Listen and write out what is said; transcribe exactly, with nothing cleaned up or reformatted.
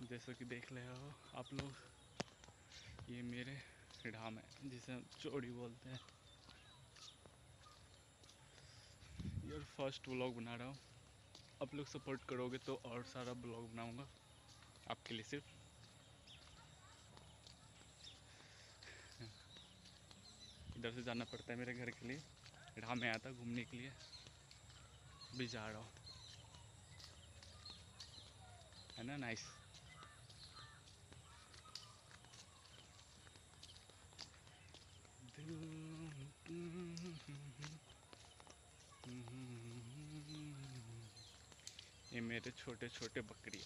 जैसा कि देख रहे हो आप लोग, ये मेरे ढाम है जिसे हम चौड़ी बोलते हैं। यार फर्स्ट व्लॉग बना रहा हूँ, आप लोग सपोर्ट करोगे तो और सारा ब्लॉग बनाऊंगा आपके लिए। सिर्फ इधर से जाना पड़ता है मेरे घर के लिए, ढाम में आया था घूमने के लिए, भी जा रहा हूँ, है ना नाइस। ये मेरे छोटे छोटे बकरी